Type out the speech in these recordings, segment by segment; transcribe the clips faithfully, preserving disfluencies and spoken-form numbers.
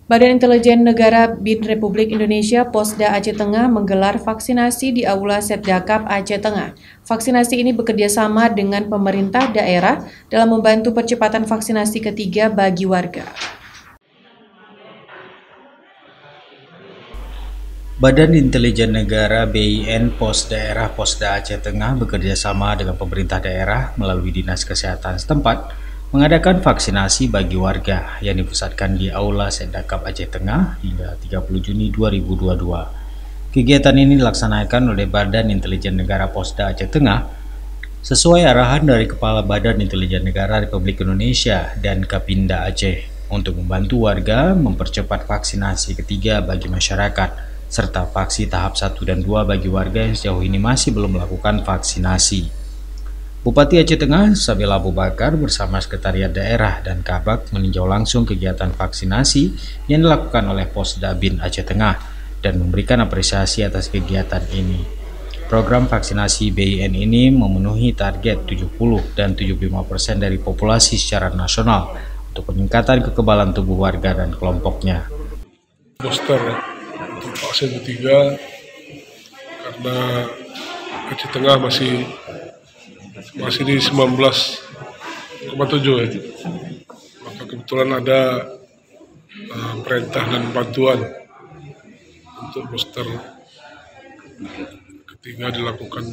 Badan Intelijen Negara B I N Republik Indonesia Posda Aceh Tengah menggelar vaksinasi di Aula Setdakap Aceh Tengah. Vaksinasi ini bekerja sama dengan pemerintah daerah dalam membantu percepatan vaksinasi ketiga bagi warga. Badan Intelijen Negara B I N Pos Daerah Posda Aceh Tengah bekerja sama dengan pemerintah daerah melalui Dinas Kesehatan setempat mengadakan vaksinasi bagi warga yang dipusatkan di Aula Setdakap Aceh Tengah hingga tiga puluh Juni dua ribu dua puluh dua. Kegiatan ini dilaksanakan oleh Badan Intelijen Negara Posda Aceh Tengah sesuai arahan dari Kepala Badan Intelijen Negara Republik Indonesia dan Kapinda Aceh untuk membantu warga mempercepat vaksinasi ketiga bagi masyarakat serta vaksin tahap satu dan dua bagi warga yang sejauh ini masih belum melakukan vaksinasi. Bupati Aceh Tengah, Sabila Abu Bakar bersama Sekretariat Daerah dan Kabak meninjau langsung kegiatan vaksinasi yang dilakukan oleh Posda B I N Aceh Tengah dan memberikan apresiasi atas kegiatan ini. Program vaksinasi B I N ini memenuhi target tujuh puluh dan tujuh puluh lima persen dari populasi secara nasional untuk peningkatan kekebalan tubuh warga dan kelompoknya. Booster untuk vaksin ketiga karena Aceh Tengah masih masih di sembilan belas koma tujuh ya. Maka kebetulan ada uh, perintah dan bantuan untuk booster ketiga dilakukan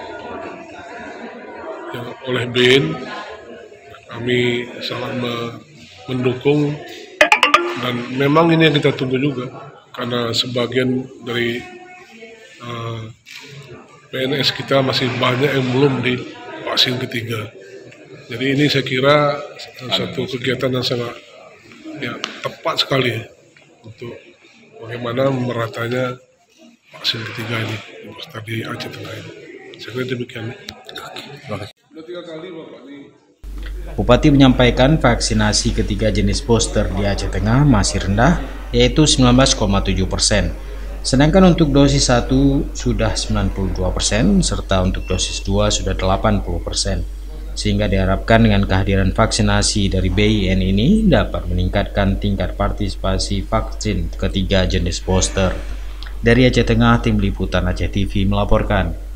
yang oleh B I N. Kami sangat mendukung dan memang ini yang kita tunggu juga karena sebagian dari uh, P N S kita masih banyak yang belum di vaksin ketiga. Jadi ini saya kira satu kegiatan yang sangat ya, tepat sekali untuk bagaimana meratanya vaksin ketiga ini di Aceh Tengah ini. Saya kira demikian. Terima kasih. Sudah tiga kali Bapak ini. Bupati menyampaikan vaksinasi ketiga jenis booster di Aceh Tengah masih rendah, yaitu sembilan belas koma tujuh persen. Sedangkan untuk dosis satu sudah sembilan puluh dua persen, serta untuk dosis dua sudah delapan puluh persen. Sehingga diharapkan dengan kehadiran vaksinasi dari B I N ini dapat meningkatkan tingkat partisipasi vaksin ketiga jenis booster. Dari Aceh Tengah, Tim Liputan Aceh T V melaporkan.